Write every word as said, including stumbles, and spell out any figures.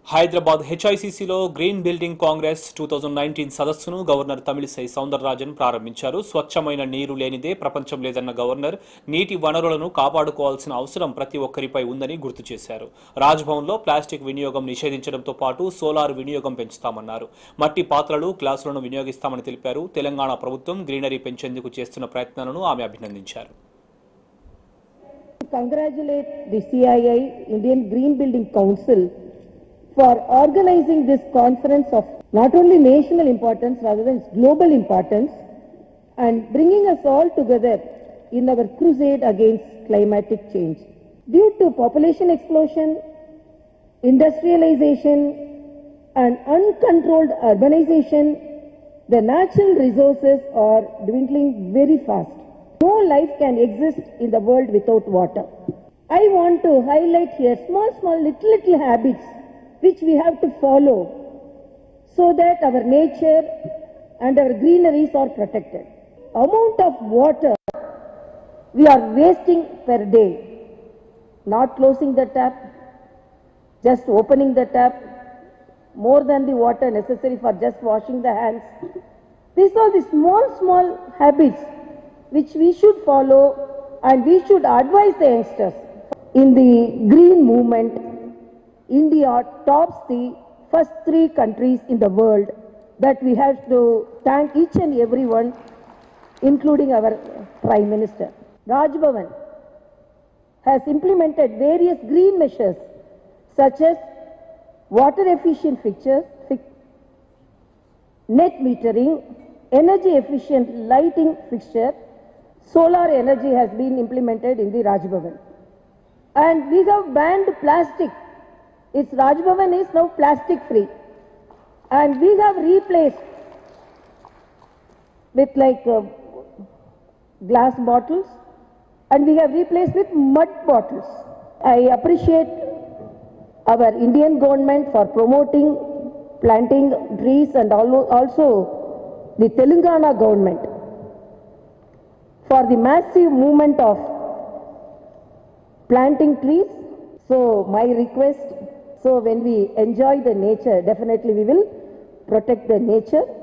హైదరాబాద్ హెచ్ఐసిసిలో green building congress two thousand nineteen సదస్సును governor Tamilisai Soundararajan ప్రారంభించారు. స్వచ్ఛమైన నీరు లేనిదే ప్రపంచం లేదన్న గవర్నర్ నీటి వనరులను కాపాడుకోవాల్సిన అవసరం ప్రతి ఒక్కరిపై ఉందని గుర్తు చేశారు. రాజ్భవన్లో ప్లాస్టిక్ వినియోగం నిషేధించడంతో పాటు సోలార్ వినియోగం పెంచుతామన్నారు. మట్టి పాత్రలు, గ్లాసులను వినియోగిస్తామని తెలిపారు. తెలంగాణ ప్రభుత్వం గ్రీనరీ పెంచేందుకు చేస్తున్న ప్రయత్నాలను ఆమె అభినందించారు. Congratulate the C I I, Indian Green Building Council, for organizing this conference of not only national importance, rather than global importance, and bringing us all together in our crusade against climatic change. Due to population explosion, industrialization, and uncontrolled urbanization, the natural resources are dwindling very fast. No life can exist in the world without water. I want to highlight here small, small, little, little habits which we have to follow so that our nature and our greeneries are protected. Amount of water we are wasting per day, not closing the tap, just opening the tap, more than the water necessary for just washing the hands. These are the small, small habits which we should follow, and we should advise the youngsters. In the green movement, India tops the first three countries in the world that we have to thank each and every one, including our Prime Minister. Raj Bhavan has implemented various green measures such as water efficient fixtures, net metering, energy efficient lighting fixture. Solar energy has been implemented in the Raj Bhavan. And we have banned plastic. Its Raj Bhavan is now plastic free. And we have replaced with like uh, glass bottles, and we have replaced with mud bottles. I appreciate our Indian government for promoting planting trees, and also the Telangana government for the massive movement of planting trees. So my request, so when we enjoy the nature, definitely we will protect the nature.